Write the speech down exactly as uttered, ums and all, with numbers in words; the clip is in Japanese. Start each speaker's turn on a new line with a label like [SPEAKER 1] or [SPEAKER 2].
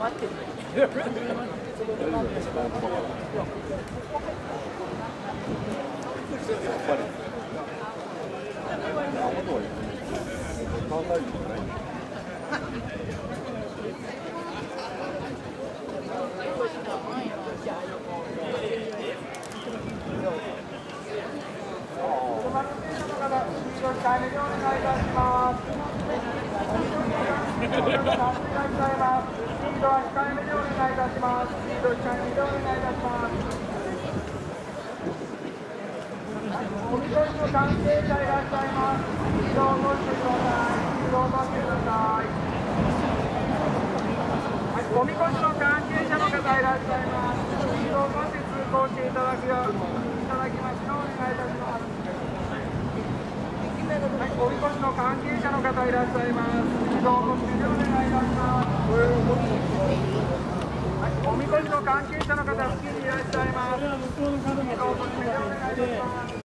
[SPEAKER 1] ってる。
[SPEAKER 2] おみこしの関係者いらっしゃいます。移動を起こしてください。移動を起こしてください。はい、おみこしの関係者の方いらっしゃいます。移動を起こして通行していただくよういただきますようお願いいたします。はい、おみこしの関係者の方いらっしゃいます。移動を起こしてお願いいたします。はい、おみこしの関係者の方付近にいらっしゃいます。移動を起こしてお願いいたします。